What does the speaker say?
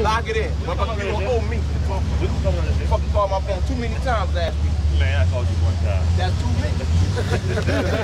Lock it in. Motherfucker, you don't owe me. You fucking called my phone too many times last week. Man, I called you one time. That's too many.